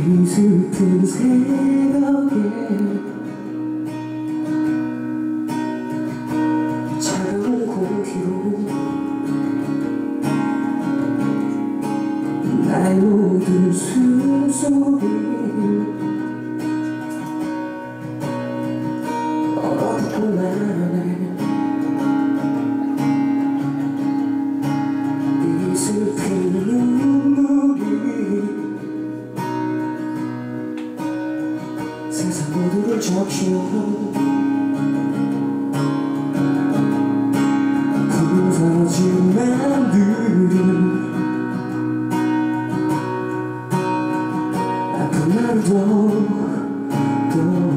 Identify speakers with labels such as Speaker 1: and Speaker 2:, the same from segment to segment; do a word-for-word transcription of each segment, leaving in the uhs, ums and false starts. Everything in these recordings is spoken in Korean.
Speaker 1: 이 슬픈 새벽에 차가운 공기로 나의 모든 숨소리 얼어붙고 나네. 이 슬픈 눈물이 세상 모두를 적셔 부서진 맘들은 아픈 날도 또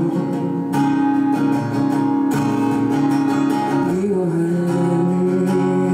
Speaker 1: 미워하는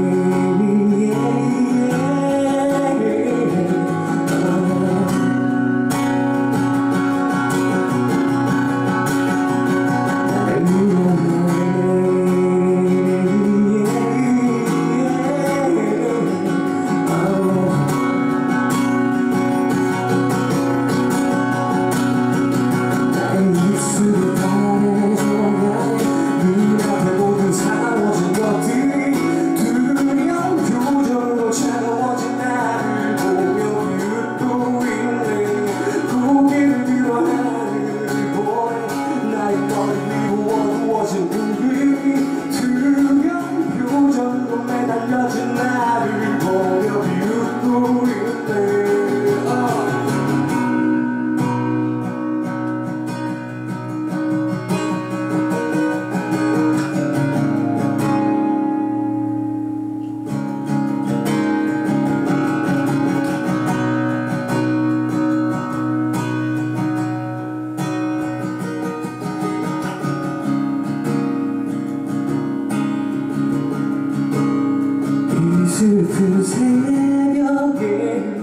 Speaker 1: 슬픈 새벽에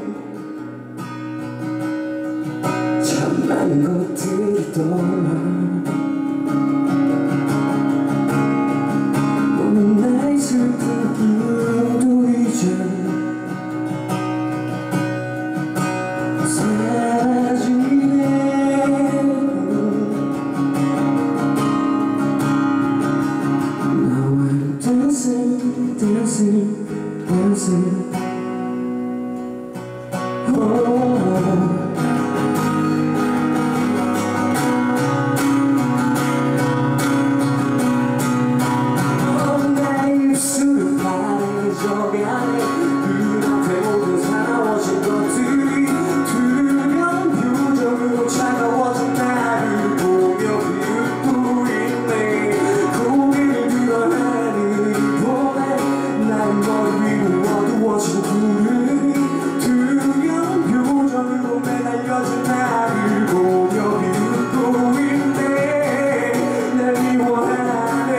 Speaker 1: 참 많은 것들이 떠나 오늘 나의 슬픈 꿈도 이제 사라지네. Now I'm dancing, dancing dancing, oh. Oh, 나의 입술을 바래져가네. 눈앞에 모든 사라워진 것들이 투명한 표정으로 차가워진 나를 보며 비웃고 있네. 고개를 들어 하늘이 보내 나의 머리 위로 어두워진 구름이 투명한 표정으로 매달려진 나를 보며 비웃고 있네. 날 미워하네.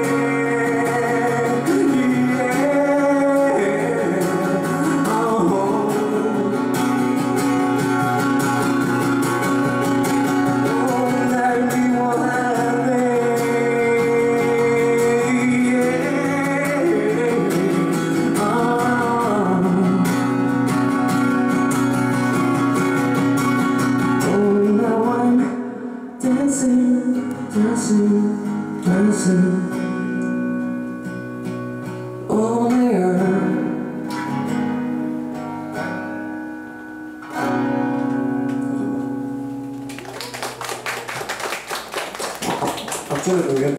Speaker 1: yeah. oh. oh, 날 미워하네. Dancing, dancing, dancing on air. 박수를